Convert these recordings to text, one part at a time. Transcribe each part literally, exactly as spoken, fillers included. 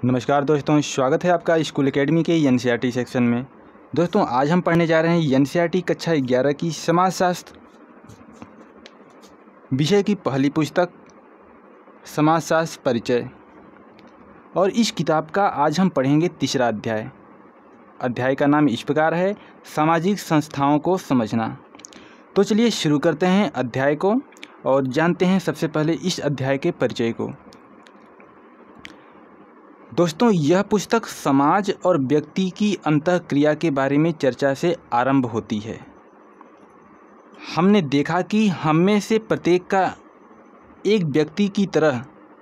नमस्कार दोस्तों, स्वागत है आपका स्कूल एकेडमी के एनसीईआरटी सेक्शन में। दोस्तों आज हम पढ़ने जा रहे हैं एनसीईआरटी कक्षा ग्यारह की समाजशास्त्र विषय की पहली पुस्तक समाजशास्त्र परिचय। और इस किताब का आज हम पढ़ेंगे तीसरा अध्याय। अध्याय का नाम इस प्रकार है, सामाजिक संस्थाओं को समझना। तो चलिए शुरू करते हैं अध्याय को और जानते हैं सबसे पहले इस अध्याय के परिचय को। दोस्तों यह पुस्तक समाज और व्यक्ति की अंतःक्रिया के बारे में चर्चा से आरंभ होती है। हमने देखा कि हम में से प्रत्येक का एक व्यक्ति की तरह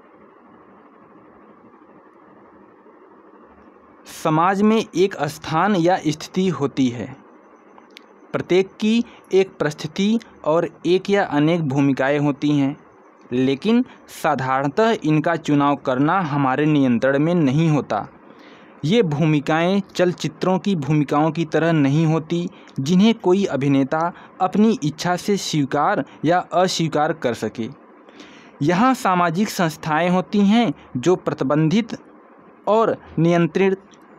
समाज में एक स्थान या स्थिति होती है। प्रत्येक की एक परिस्थिति और एक या अनेक भूमिकाएं होती हैं, लेकिन साधारणतः इनका चुनाव करना हमारे नियंत्रण में नहीं होता। ये भूमिकाएं चलचित्रों की भूमिकाओं की तरह नहीं होती, जिन्हें कोई अभिनेता अपनी इच्छा से स्वीकार या अस्वीकार कर सके। यहाँ सामाजिक संस्थाएं होती हैं जो प्रतिबंधित और नियंत्रित,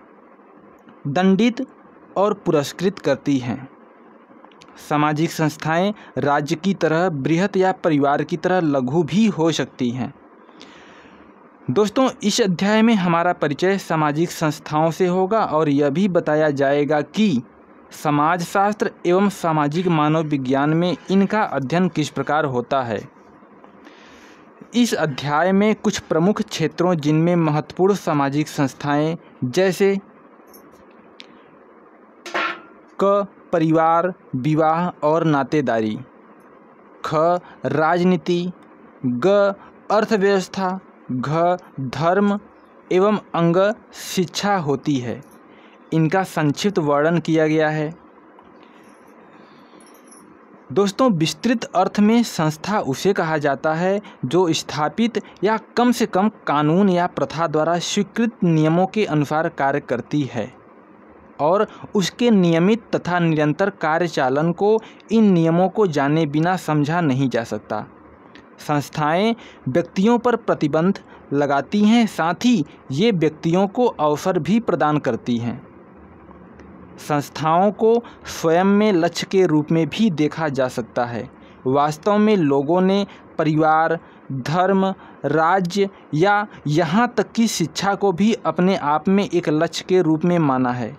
दंडित और पुरस्कृत करती हैं। सामाजिक संस्थाएं राज्य की तरह बृहत या परिवार की तरह लघु भी हो सकती हैं। दोस्तों इस अध्याय में हमारा परिचय सामाजिक संस्थाओं से होगा और यह भी बताया जाएगा कि समाजशास्त्र एवं सामाजिक मानव विज्ञान में इनका अध्ययन किस प्रकार होता है। इस अध्याय में कुछ प्रमुख क्षेत्रों जिनमें महत्वपूर्ण सामाजिक संस्थाएं जैसे क परिवार, विवाह और नातेदारी, ख राजनीति, ग अर्थव्यवस्था, घ धर्म एवं अंग शिक्षा होती है। इनका संक्षिप्त वर्णन किया गया है। दोस्तों विस्तृत अर्थ में संस्था उसे कहा जाता है जो स्थापित या कम से कम कानून या प्रथा द्वारा स्वीकृत नियमों के अनुसार कार्य करती है और उसके नियमित तथा निरंतर कार्यचालन को इन नियमों को जाने बिना समझा नहीं जा सकता। संस्थाएं व्यक्तियों पर प्रतिबंध लगाती हैं, साथ ही ये व्यक्तियों को अवसर भी प्रदान करती हैं। संस्थाओं को स्वयं में लक्ष्य के रूप में भी देखा जा सकता है। वास्तव में लोगों ने परिवार, धर्म, राज्य या यहाँ तक कि शिक्षा को भी अपने आप में एक लक्ष्य के रूप में माना है।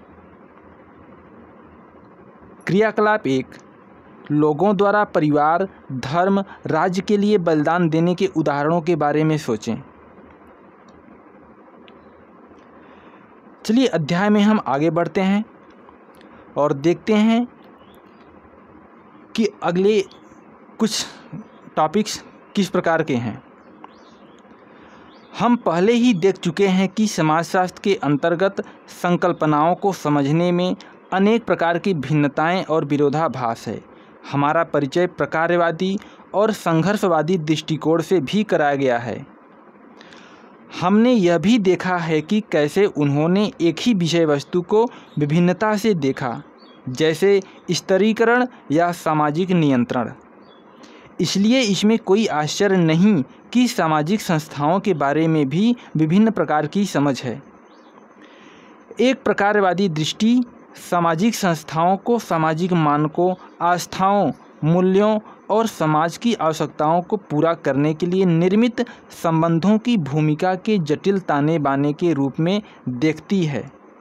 क्रियाकलाप एक, लोगों द्वारा परिवार, धर्म, राज्य के लिए बलिदान देने के उदाहरणों के बारे में सोचें। चलिए अध्याय में हम आगे बढ़ते हैं और देखते हैं कि अगले कुछ टॉपिक्स किस प्रकार के हैं। हम पहले ही देख चुके हैं कि समाजशास्त्र के अंतर्गत संकल्पनाओं को समझने में अनेक प्रकार की भिन्नताएं और विरोधाभास है। हमारा परिचय प्रकारवादी और संघर्षवादी दृष्टिकोण से भी कराया गया है। हमने यह भी देखा है कि कैसे उन्होंने एक ही विषय वस्तु को विभिन्नता से देखा, जैसे स्तरीकरण या सामाजिक नियंत्रण। इसलिए इसमें कोई आश्चर्य नहीं कि सामाजिक संस्थाओं के बारे में भी विभिन्न प्रकार की समझ है। एक प्रकारवादी दृष्टि सामाजिक संस्थाओं को सामाजिक मानकों, आस्थाओं, मूल्यों और समाज की आवश्यकताओं को पूरा करने के लिए निर्मित संबंधों की भूमिका के जटिल ताने बाने के रूप में देखती है।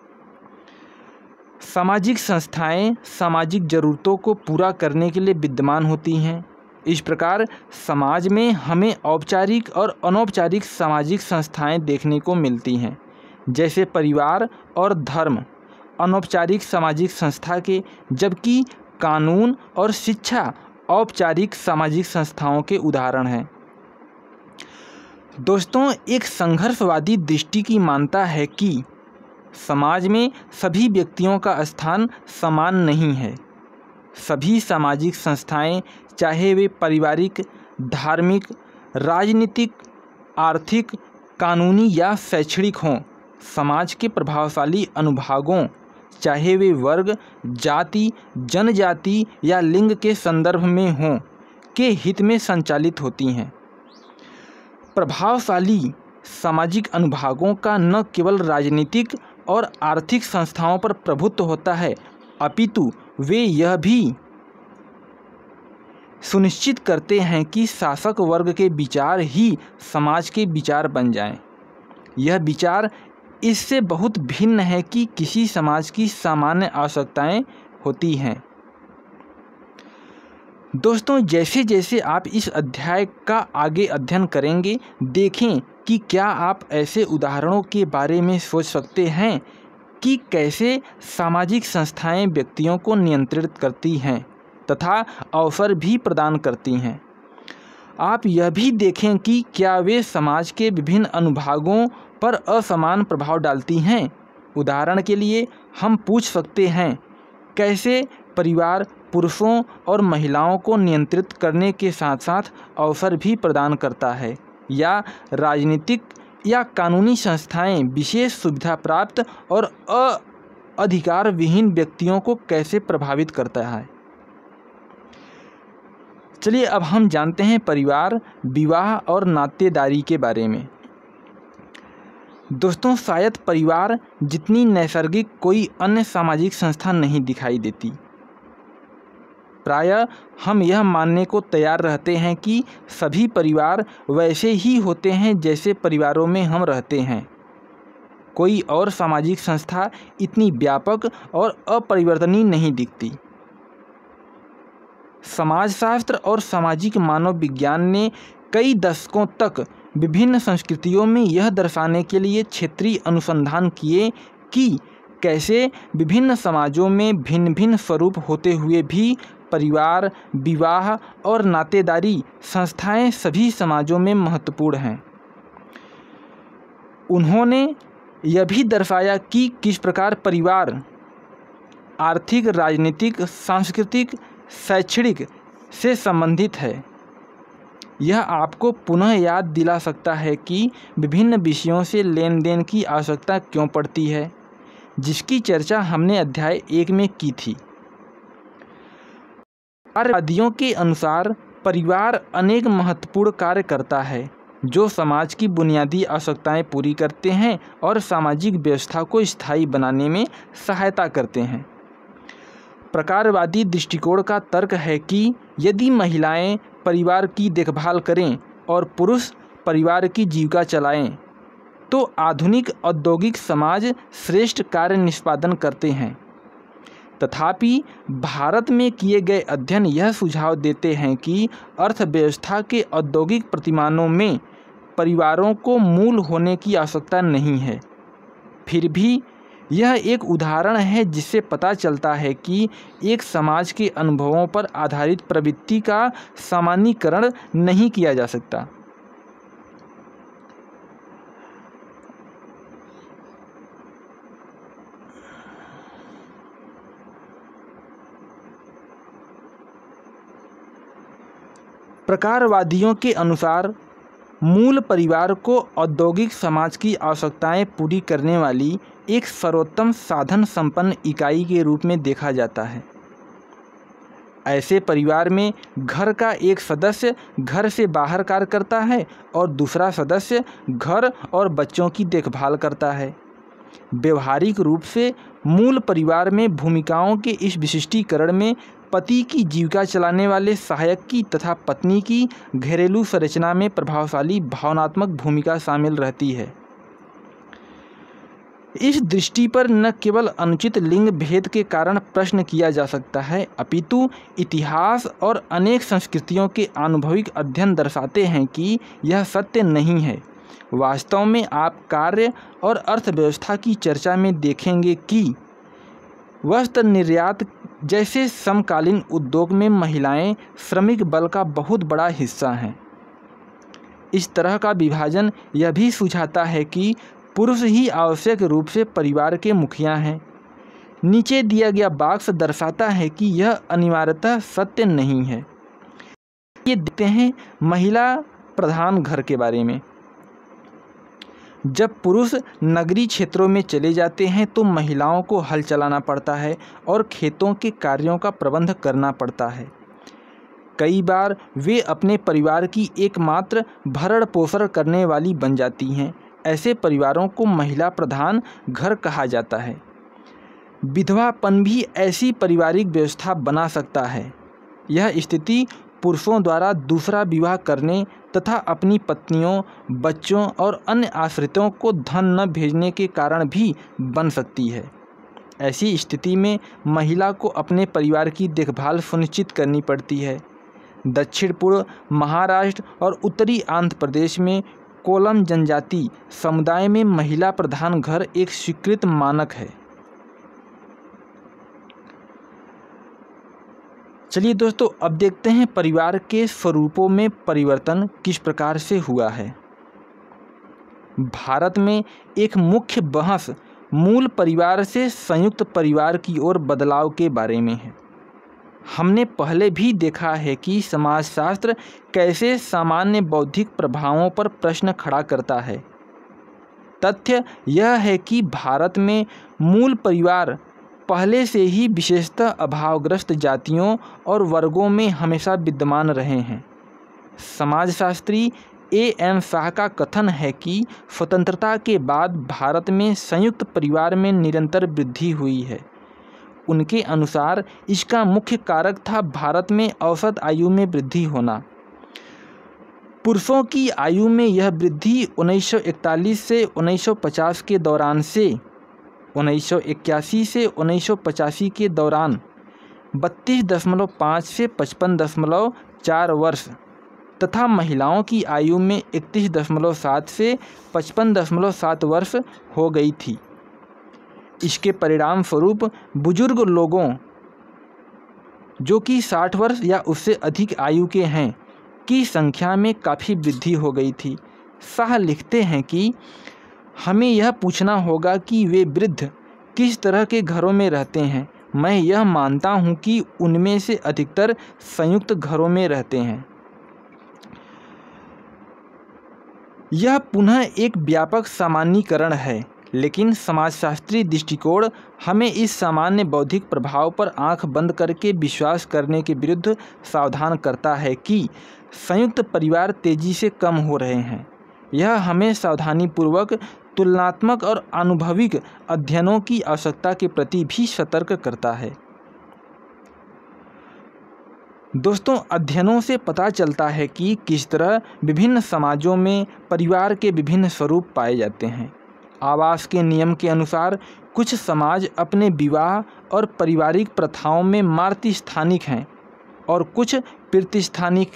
सामाजिक संस्थाएं सामाजिक जरूरतों को पूरा करने के लिए विद्यमान होती हैं। इस प्रकार समाज में हमें औपचारिक और अनौपचारिक सामाजिक संस्थाएं देखने को मिलती हैं, जैसे परिवार और धर्म अनौपचारिक सामाजिक संस्था के, जबकि कानून और शिक्षा औपचारिक सामाजिक संस्थाओं के उदाहरण हैं। दोस्तों एक संघर्षवादी दृष्टि की मानता है कि समाज में सभी व्यक्तियों का स्थान समान नहीं है। सभी सामाजिक संस्थाएं, चाहे वे पारिवारिक, धार्मिक, राजनीतिक, आर्थिक, कानूनी या शैक्षणिक हों, समाज के प्रभावशाली अनुभागों, चाहे वे वर्ग, जाति, जनजाति या लिंग के संदर्भ में हों, के हित में संचालित होती हैं। प्रभावशाली सामाजिक अनुभागों का न केवल राजनीतिक और आर्थिक संस्थाओं पर प्रभुत्व होता है, अपितु वे यह भी सुनिश्चित करते हैं कि शासक वर्ग के विचार ही समाज के विचार बन जाएं। यह विचार इससे बहुत भिन्न है कि किसी समाज की सामान्य आवश्यकताएं होती हैं। दोस्तों, जैसे जैसे आप इस अध्याय का आगे अध्ययन करेंगे, देखें कि क्या आप ऐसे उदाहरणों के बारे में सोच सकते हैं कि कैसे सामाजिक संस्थाएं व्यक्तियों को नियंत्रित करती हैं तथा अवसर भी प्रदान करती हैं। आप यह भी देखें कि क्या वे समाज के विभिन्न अनुभागों पर असमान प्रभाव डालती हैं। उदाहरण के लिए हम पूछ सकते हैं, कैसे परिवार पुरुषों और महिलाओं को नियंत्रित करने के साथ साथ अवसर भी प्रदान करता है, या राजनीतिक या कानूनी संस्थाएं विशेष सुविधा प्राप्त और अधिकार विहीन व्यक्तियों को कैसे प्रभावित करता है। चलिए अब हम जानते हैं परिवार, विवाह और नातेदारी के बारे में। दोस्तों, शायद परिवार जितनी नैसर्गिक कोई अन्य सामाजिक संस्था नहीं दिखाई देती। प्रायः हम यह मानने को तैयार रहते हैं कि सभी परिवार वैसे ही होते हैं जैसे परिवारों में हम रहते हैं। कोई और सामाजिक संस्था इतनी व्यापक और अपरिवर्तनीय नहीं दिखती। समाजशास्त्र और सामाजिक मानव विज्ञान ने कई दशकों तक विभिन्न संस्कृतियों में यह दर्शाने के लिए क्षेत्रीय अनुसंधान किए कि कैसे विभिन्न समाजों में भिन्न भिन्न स्वरूप होते हुए भी परिवार, विवाह और नातेदारी संस्थाएं सभी समाजों में महत्वपूर्ण हैं। उन्होंने यह भी दर्शाया कि किस प्रकार परिवार आर्थिक, राजनीतिक, सांस्कृतिक, शैक्षणिक से संबंधित है। यह आपको पुनः याद दिला सकता है कि विभिन्न विषयों से लेन देन की आवश्यकता क्यों पड़ती है, जिसकी चर्चा हमने अध्याय एक में की थी। कार्यवादियों के अनुसार परिवार अनेक महत्वपूर्ण कार्य करता है जो समाज की बुनियादी आवश्यकताएं पूरी करते हैं और सामाजिक व्यवस्था को स्थायी बनाने में सहायता करते हैं। प्रकारवादी दृष्टिकोण का तर्क है कि यदि महिलाएं परिवार की देखभाल करें और पुरुष परिवार की जीविका चलाएं, तो आधुनिक औद्योगिक समाज श्रेष्ठ कार्य निष्पादन करते हैं। तथापि भारत में किए गए अध्ययन यह सुझाव देते हैं कि अर्थव्यवस्था के औद्योगिक प्रतिमानों में परिवारों को मूल होने की आवश्यकता नहीं है। फिर भी यह एक उदाहरण है जिससे पता चलता है कि एक समाज के अनुभवों पर आधारित प्रवृत्ति का सामान्यीकरण नहीं किया जा सकता। प्रकारवादियों के अनुसार मूल परिवार को औद्योगिक समाज की आवश्यकताएं पूरी करने वाली एक सर्वोत्तम साधन संपन्न इकाई के रूप में देखा जाता है। ऐसे परिवार में घर का एक सदस्य घर से बाहर कार्य करता है और दूसरा सदस्य घर और बच्चों की देखभाल करता है। व्यवहारिक रूप से मूल परिवार में भूमिकाओं के इस विशिष्टीकरण में पति की जीविका चलाने वाले सहायक की तथा पत्नी की घरेलू संरचना में प्रभावशाली भावनात्मक भूमिका शामिल रहती है। इस दृष्टि पर न केवल अनुचित लिंग भेद के कारण प्रश्न किया जा सकता है, अपितु इतिहास और अनेक संस्कृतियों के आनुभविक अध्ययन दर्शाते हैं कि यह सत्य नहीं है। वास्तव में आप कार्य और अर्थव्यवस्था की चर्चा में देखेंगे कि वस्त्र निर्यात जैसे समकालीन उद्योग में महिलाएं श्रमिक बल का बहुत बड़ा हिस्सा हैं। इस तरह का विभाजन यह भी सुझाता है कि पुरुष ही आवश्यक रूप से परिवार के मुखिया हैं। नीचे दिया गया बॉक्स दर्शाता है कि यह अनिवार्यतः सत्य नहीं है। ये देखते हैं महिला प्रधान घर के बारे में। जब पुरुष नगरीय क्षेत्रों में चले जाते हैं तो महिलाओं को हल चलाना पड़ता है और खेतों के कार्यों का प्रबंध करना पड़ता है। कई बार वे अपने परिवार की एकमात्र भरण पोषण करने वाली बन जाती हैं, ऐसे परिवारों को महिला प्रधान घर कहा जाता है। विधवापन भी ऐसी पारिवारिक व्यवस्था बना सकता है। यह स्थिति पुरुषों द्वारा दूसरा विवाह करने तथा अपनी पत्नियों, बच्चों और अन्य आश्रितों को धन न भेजने के कारण भी बन सकती है। ऐसी स्थिति में महिला को अपने परिवार की देखभाल सुनिश्चित करनी पड़ती है। दक्षिण पूर्व महाराष्ट्र और उत्तरी आंध्र प्रदेश में कोलम जनजाति समुदाय में महिला प्रधान घर एक स्वीकृत मानक है। चलिए दोस्तों, अब देखते हैं परिवार के स्वरूपों में परिवर्तन किस प्रकार से हुआ है। भारत में एक मुख्य बहस मूल परिवार से संयुक्त परिवार की ओर बदलाव के बारे में है। हमने पहले भी देखा है कि समाजशास्त्र कैसे सामान्य बौद्धिक प्रभावों पर प्रश्न खड़ा करता है। तथ्य यह है कि भारत में मूल परिवार पहले से ही विशेषतः अभावग्रस्त जातियों और वर्गों में हमेशा विद्यमान रहे हैं। समाजशास्त्री ए एम शाह का कथन है कि स्वतंत्रता के बाद भारत में संयुक्त परिवार में निरंतर वृद्धि हुई है। उनके अनुसार इसका मुख्य कारक था भारत में औसत आयु में वृद्धि होना। पुरुषों की आयु में यह वृद्धि उन्नीस सौ इकतालीस से उन्नीस सौ पचास के दौरान से उन्नीस सौ इक्यासी से उन्नीस सौ पचासी के दौरान बत्तीस दशमलव पाँच से पचपन दशमलव चार वर्ष तथा महिलाओं की आयु में इकतीस दशमलव सात से पचपन दशमलव सात वर्ष हो गई थी। इसके परिणाम स्वरूप बुजुर्ग लोगों जो कि साठ वर्ष या उससे अधिक आयु के हैं की संख्या में काफ़ी वृद्धि हो गई थी। शाह लिखते हैं कि हमें यह पूछना होगा कि वे वृद्ध किस तरह के घरों में रहते हैं। मैं यह मानता हूं कि उनमें से अधिकतर संयुक्त घरों में रहते हैं। यह पुनः एक व्यापक सामान्यीकरण है, लेकिन समाजशास्त्री दृष्टिकोण हमें इस सामान्य बौद्धिक प्रभाव पर आंख बंद करके विश्वास करने के विरुद्ध सावधान करता है कि संयुक्त परिवार तेजी से कम हो रहे हैं। यह हमें सावधानीपूर्वक तुलनात्मक और आनुभविक अध्ययनों की आवश्यकता के प्रति भी सतर्क करता है। दोस्तों, अध्ययनों से पता चलता है कि किस तरह विभिन्न समाजों में परिवार के विभिन्न स्वरूप पाए जाते हैं। आवास के नियम के अनुसार कुछ समाज अपने विवाह और पारिवारिक प्रथाओं में मातृस्थानिक हैं और कुछ पितृस्थानिक।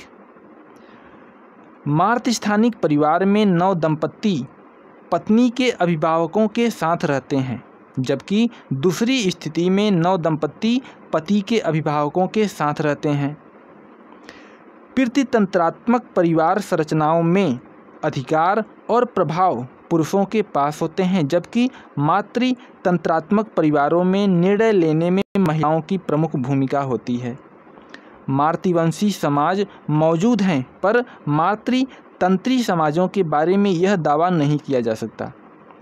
मातृस्थानिक परिवार में नव दंपत्ति पत्नी के अभिभावकों के साथ रहते हैं, जबकि दूसरी स्थिति में नव दंपत्ति पति के अभिभावकों के साथ रहते हैं। पितृतंत्रात्मक परिवार संरचनाओं में अधिकार और प्रभाव पुरुषों के पास होते हैं, जबकि मातृतंत्रात्मक परिवारों में निर्णय लेने में महिलाओं की प्रमुख भूमिका होती है। मातृवंशी समाज मौजूद हैं, पर मातृतंत्री समाजों के बारे में यह दावा नहीं किया जा सकता।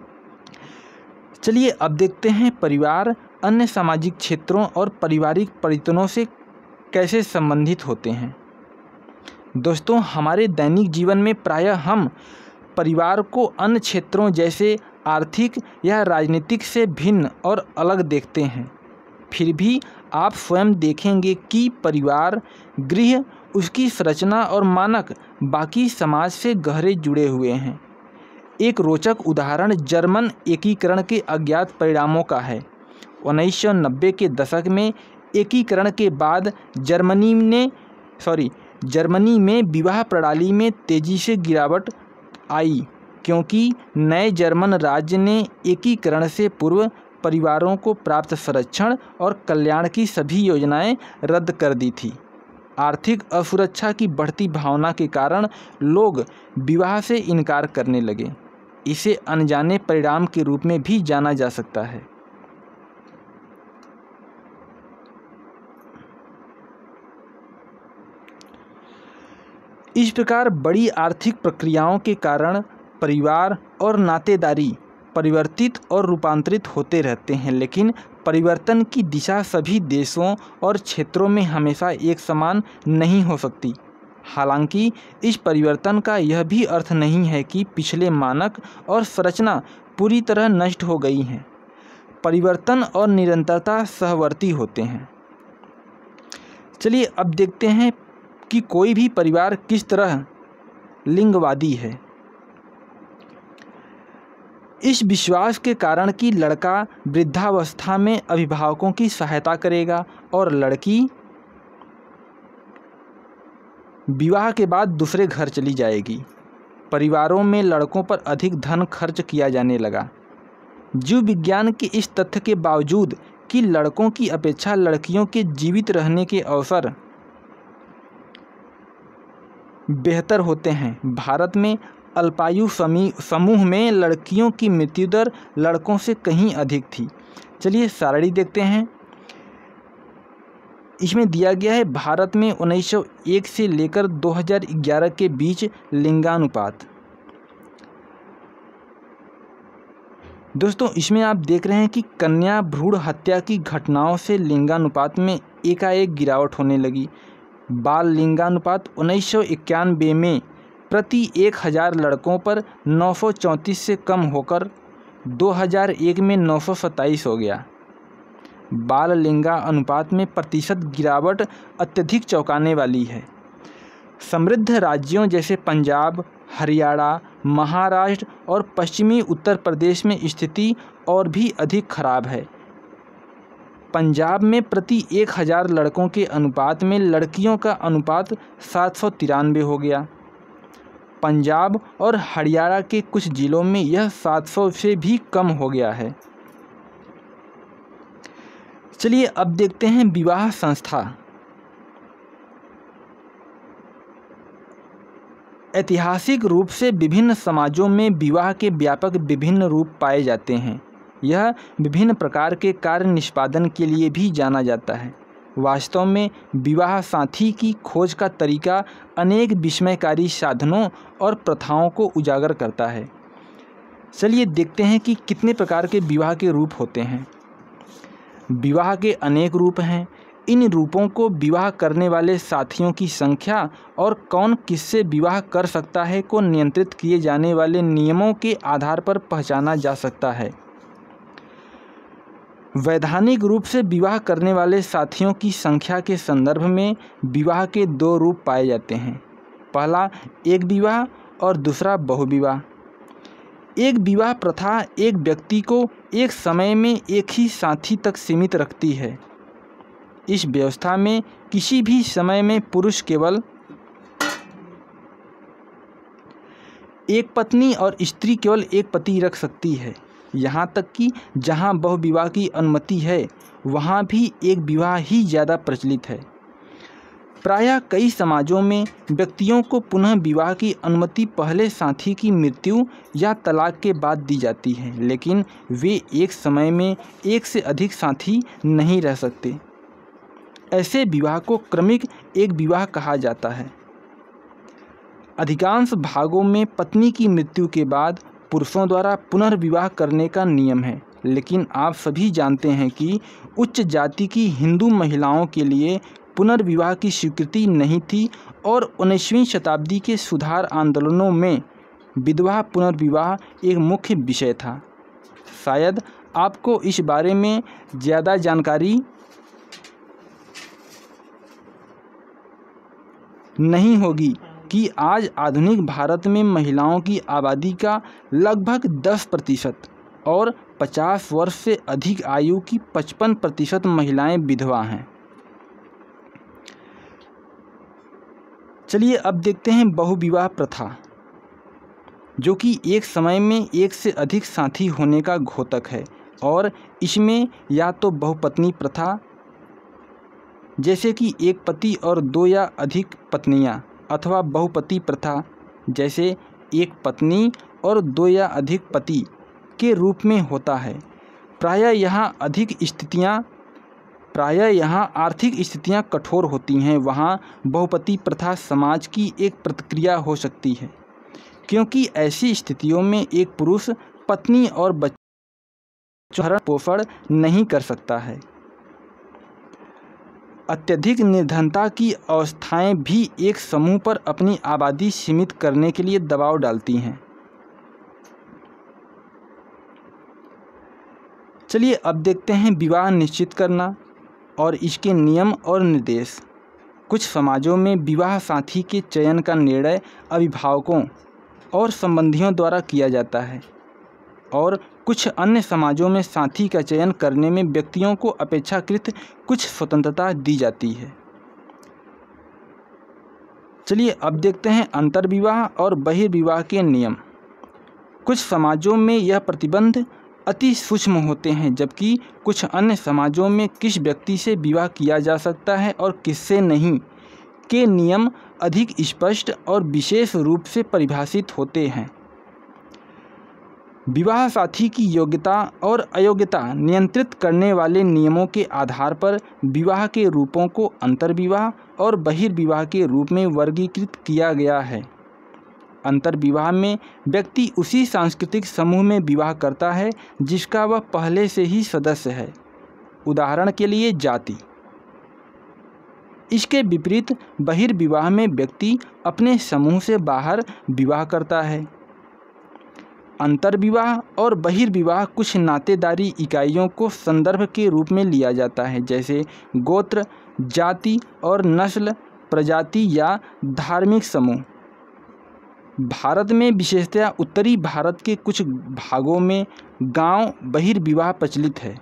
चलिए अब देखते हैं परिवार अन्य सामाजिक क्षेत्रों और पारिवारिक परितनों से कैसे संबंधित होते हैं। दोस्तों, हमारे दैनिक जीवन में प्रायः हम परिवार को अन्य क्षेत्रों जैसे आर्थिक या राजनीतिक से भिन्न और अलग देखते हैं। फिर भी आप स्वयं देखेंगे कि परिवार, गृह, उसकी संरचना और मानक बाकी समाज से गहरे जुड़े हुए हैं। एक रोचक उदाहरण जर्मन एकीकरण के अज्ञात परिणामों का है। उन्नीस सौ नब्बे के दशक में एकीकरण के बाद जर्मनी ने सॉरी जर्मनी में विवाह प्रणाली में तेजी से गिरावट आई, क्योंकि नए जर्मन राज्य ने एकीकरण से पूर्व परिवारों को प्राप्त संरक्षण और कल्याण की सभी योजनाएं रद्द कर दी थी। आर्थिक असुरक्षा की बढ़ती भावना के कारण लोग विवाह से इनकार करने लगे। इसे अनजाने परिणाम के रूप में भी जाना जा सकता है। इस प्रकार बड़ी आर्थिक प्रक्रियाओं के कारण परिवार और नातेदारी परिवर्तित और रूपांतरित होते रहते हैं, लेकिन परिवर्तन की दिशा सभी देशों और क्षेत्रों में हमेशा एक समान नहीं हो सकती। हालांकि इस परिवर्तन का यह भी अर्थ नहीं है कि पिछले मानक और संरचना पूरी तरह नष्ट हो गई हैं। परिवर्तन और निरंतरता सहवर्ती होते हैं। चलिए अब देखते हैं कि कोई भी परिवार किस तरह लिंगवादी है। इस विश्वास के कारण कि लड़का वृद्धावस्था में अभिभावकों की सहायता करेगा और लड़की विवाह के बाद दूसरे घर चली जाएगी, परिवारों में लड़कों पर अधिक धन खर्च किया जाने लगा। जीव विज्ञान के इस तथ्य के बावजूद कि लड़कों की अपेक्षा लड़कियों के जीवित रहने के अवसर बेहतर होते हैं, भारत में अल्पायु समूह में लड़कियों की मृत्यु दर लड़कों से कहीं अधिक थी। चलिए सारणी देखते हैं। इसमें दिया गया है भारत में उन्नीस सौ एक से लेकर दो हज़ार ग्यारह के बीच लिंगानुपात। दोस्तों इसमें आप देख रहे हैं कि कन्या भ्रूण हत्या की घटनाओं से लिंगानुपात में एकाएक गिरावट होने लगी। बाल लिंगानुपात उन्नीस सौ इक्यानवे में प्रति एक हज़ार लड़कों पर नौ सौ चौंतीस से कम होकर दो हज़ार एक में नौ सौ सत्ताईस हो गया। बाल लिंगा अनुपात में प्रतिशत गिरावट अत्यधिक चौंकाने वाली है। समृद्ध राज्यों जैसे पंजाब, हरियाणा, महाराष्ट्र और पश्चिमी उत्तर प्रदेश में स्थिति और भी अधिक खराब है। पंजाब में प्रति एक हज़ार लड़कों के अनुपात में लड़कियों का अनुपात सात सौ तिरानवे हो गया। पंजाब और हरियाणा के कुछ जिलों में यह सात सौ से भी कम हो गया है। चलिए अब देखते हैं विवाह संस्था। ऐतिहासिक रूप से विभिन्न समाजों में विवाह के व्यापक विभिन्न रूप पाए जाते हैं। यह विभिन्न प्रकार के कार्य निष्पादन के लिए भी जाना जाता है। वास्तव में विवाह साथी की खोज का तरीका अनेक विस्मयकारी साधनों और प्रथाओं को उजागर करता है। चलिए देखते हैं कि कितने प्रकार के विवाह के रूप होते हैं। विवाह के अनेक रूप हैं। इन रूपों को विवाह करने वाले साथियों की संख्या और कौन किससे विवाह कर सकता है को नियंत्रित किए जाने वाले नियमों के आधार पर पहचाना जा सकता है। वैधानिक रूप से विवाह करने वाले साथियों की संख्या के संदर्भ में विवाह के दो रूप पाए जाते हैं। पहला एक विवाह और दूसरा बहुविवाह। एक विवाह प्रथा एक व्यक्ति को एक समय में एक ही साथी तक सीमित रखती है। इस व्यवस्था में किसी भी समय में पुरुष केवल एक पत्नी और स्त्री केवल एक पति रख सकती है। यहाँ तक कि जहाँ बहुविवाह की अनुमति है वहाँ भी एक विवाह ही ज़्यादा प्रचलित है। प्रायः कई समाजों में व्यक्तियों को पुनः विवाह की अनुमति पहले साथी की मृत्यु या तलाक के बाद दी जाती है, लेकिन वे एक समय में एक से अधिक साथी नहीं रह सकते। ऐसे विवाह को क्रमिक एक विवाह कहा जाता है। अधिकांश भागों में पत्नी की मृत्यु के बाद पुरुषों द्वारा पुनर्विवाह करने का नियम है, लेकिन आप सभी जानते हैं कि उच्च जाति की हिंदू महिलाओं के लिए पुनर्विवाह की स्वीकृति नहीं थी और उन्नीसवीं शताब्दी के सुधार आंदोलनों में विधवा पुनर्विवाह एक मुख्य विषय था। शायद आपको इस बारे में ज़्यादा जानकारी नहीं होगी कि आज आधुनिक भारत में महिलाओं की आबादी का लगभग दस प्रतिशत और पचास वर्ष से अधिक आयु की पचपन प्रतिशत महिलाएं विधवा हैं। चलिए अब देखते हैं बहुविवाह प्रथा, जो कि एक समय में एक से अधिक साथी होने का घोतक है और इसमें या तो बहुपत्नी प्रथा जैसे कि एक पति और दो या अधिक पत्नियां, अथवा बहुपति प्रथा जैसे एक पत्नी और दो या अधिक पति के रूप में होता है। प्रायः यहाँ अधिक स्थितियाँ प्रायः यहाँ आर्थिक स्थितियाँ कठोर होती हैं। वहाँ बहुपति प्रथा समाज की एक प्रतिक्रिया हो सकती है, क्योंकि ऐसी स्थितियों में एक पुरुष पत्नी और बच्चों का भरण पोषण नहीं कर सकता है। अत्यधिक निर्धनता की अवस्थाएं भी एक समूह पर अपनी आबादी सीमित करने के लिए दबाव डालती हैं। चलिए अब देखते हैं विवाह निश्चित करना और इसके नियम और निर्देश। कुछ समाजों में विवाह साथी के चयन का निर्णय अभिभावकों और संबंधियों द्वारा किया जाता है और कुछ अन्य समाजों में साथी का चयन करने में व्यक्तियों को अपेक्षाकृत कुछ स्वतंत्रता दी जाती है। चलिए अब देखते हैं अंतर्विवाह और बहिर्विवाह के नियम। कुछ समाजों में यह प्रतिबंध अति सूक्ष्म होते हैं, जबकि कुछ अन्य समाजों में किस व्यक्ति से विवाह किया जा सकता है और किससे नहीं के नियम अधिक स्पष्ट और विशेष रूप से परिभाषित होते हैं। विवाह साथी की योग्यता और अयोग्यता नियंत्रित करने वाले नियमों के आधार पर विवाह के रूपों को अंतर्विवाह और बहिर्विवाह के रूप में वर्गीकृत किया गया है। अंतर्विवाह में व्यक्ति उसी सांस्कृतिक समूह में विवाह करता है जिसका वह पहले से ही सदस्य है, उदाहरण के लिए जाति। इसके विपरीत बहिर्विवाह में व्यक्ति अपने समूह से बाहर विवाह करता है। अंतर्विवाह और बहिर्विवाह कुछ नातेदारी इकाइयों को संदर्भ के रूप में लिया जाता है, जैसे गोत्र, जाति और नस्ल, प्रजाति या धार्मिक समूह। भारत में विशेषतया उत्तरी भारत के कुछ भागों में गांव बहिर्विवाह प्रचलित है।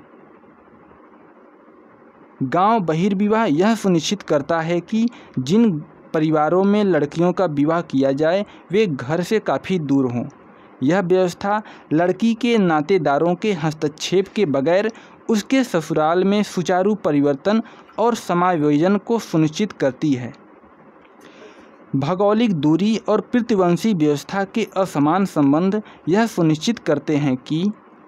गांव बहिर्विवाह यह सुनिश्चित करता है कि जिन परिवारों में लड़कियों का विवाह किया जाए वे घर से काफ़ी दूर हों। यह व्यवस्था लड़की के नातेदारों के हस्तक्षेप के बगैर उसके ससुराल में सुचारू परिवर्तन और समायोजन को सुनिश्चित करती है। भौगोलिक दूरी और प्रतिवंशी व्यवस्था के असमान संबंध यह सुनिश्चित करते हैं कि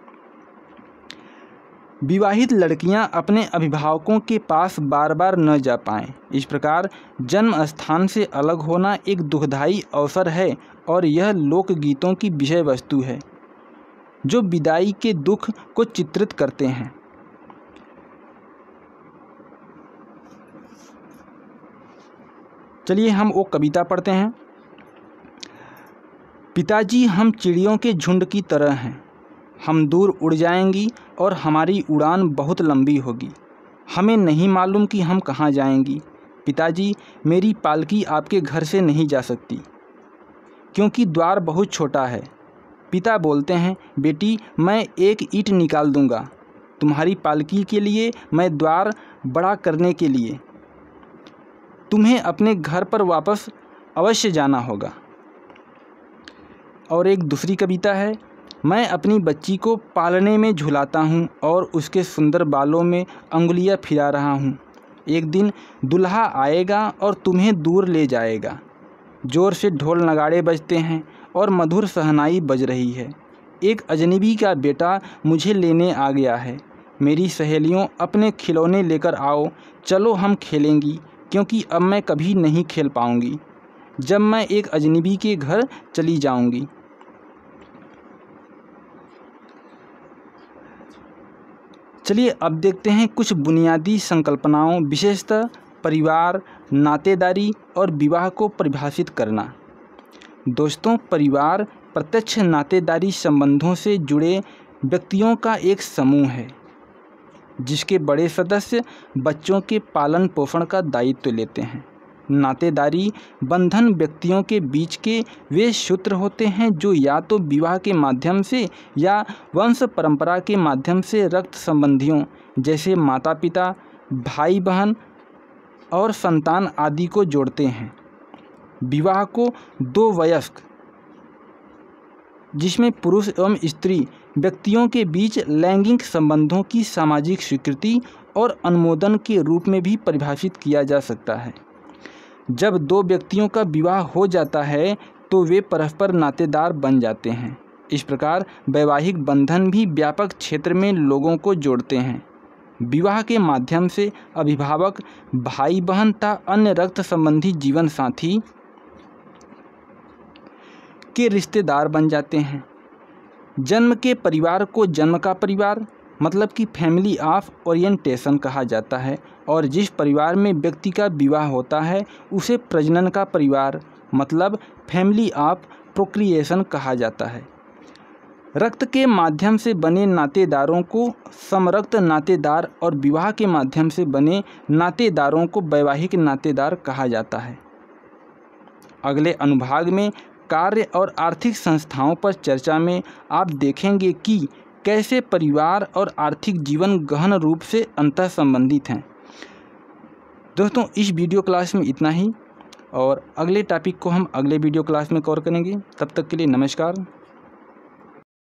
विवाहित लड़कियां अपने अभिभावकों के पास बार बार न जा पाएं। इस प्रकार जन्म स्थान से अलग होना एक दुखदायी अवसर है और यह लोकगीतों की विषय वस्तु है जो विदाई के दुख को चित्रित करते हैं। चलिए हम वो कविता पढ़ते हैं। पिताजी, हम चिड़ियों के झुंड की तरह हैं। हम दूर उड़ जाएंगी और हमारी उड़ान बहुत लंबी होगी। हमें नहीं मालूम कि हम कहाँ जाएंगी। पिताजी, मेरी पालकी आपके घर से नहीं जा सकती क्योंकि द्वार बहुत छोटा है। पिता बोलते हैं, बेटी, मैं एक ईंट निकाल दूंगा तुम्हारी पालकी के लिए, मैं द्वार बड़ा करने के लिए। तुम्हें अपने घर पर वापस अवश्य जाना होगा। और एक दूसरी कविता है, मैं अपनी बच्ची को पालने में झुलाता हूँ और उसके सुंदर बालों में अंगुलियाँ फिरा रहा हूँ। एक दिन दुल्हा आएगा और तुम्हें दूर ले जाएगा। ज़ोर से ढोल नगाड़े बजते हैं और मधुर शहनाई बज रही है। एक अजनबी का बेटा मुझे लेने आ गया है। मेरी सहेलियों, अपने खिलौने लेकर आओ, चलो हम खेलेंगी, क्योंकि अब मैं कभी नहीं खेल पाऊँगी जब मैं एक अजनबी के घर चली जाऊँगी। चलिए अब देखते हैं कुछ बुनियादी संकल्पनाओं, विशेषतः परिवार, नातेदारी और विवाह को परिभाषित करना। दोस्तों, परिवार प्रत्यक्ष नातेदारी संबंधों से जुड़े व्यक्तियों का एक समूह है जिसके बड़े सदस्य बच्चों के पालन पोषण का दायित्व लेते हैं। नातेदारी बंधन व्यक्तियों के बीच के वे सूत्र होते हैं जो या तो विवाह के माध्यम से या वंश परंपरा के माध्यम से रक्त संबंधियों जैसे माता पिता, भाई बहन और संतान आदि को जोड़ते हैं। विवाह को दो वयस्क, जिसमें पुरुष एवं स्त्री व्यक्तियों के बीच लैंगिक संबंधों की सामाजिक स्वीकृति और अनुमोदन के रूप में भी परिभाषित किया जा सकता है। जब दो व्यक्तियों का विवाह हो जाता है तो वे परस्पर नातेदार बन जाते हैं। इस प्रकार वैवाहिक बंधन भी व्यापक क्षेत्र में लोगों को जोड़ते हैं। विवाह के माध्यम से अभिभावक, भाई बहन तथा अन्य रक्त संबंधी जीवन साथी के रिश्तेदार बन जाते हैं। जन्म के परिवार को जन्म का परिवार, मतलब कि फैमिली ऑफ ओरिएंटेशन कहा जाता है, और जिस परिवार में व्यक्ति का विवाह होता है उसे प्रजनन का परिवार मतलब फैमिली ऑफ प्रोक्रिएशन कहा जाता है। रक्त के माध्यम से बने नातेदारों को समरक्त नातेदार और विवाह के माध्यम से बने नातेदारों को वैवाहिक नातेदार कहा जाता है। अगले अनुभाग में कार्य और आर्थिक संस्थाओं पर चर्चा में आप देखेंगे कि कैसे परिवार और आर्थिक जीवन गहन रूप से अंतः संबंधित हैं। दोस्तों, इस वीडियो क्लास में इतना ही, और अगले टॉपिक को हम अगले वीडियो क्लास में कवर करेंगे। तब तक के लिए नमस्कार।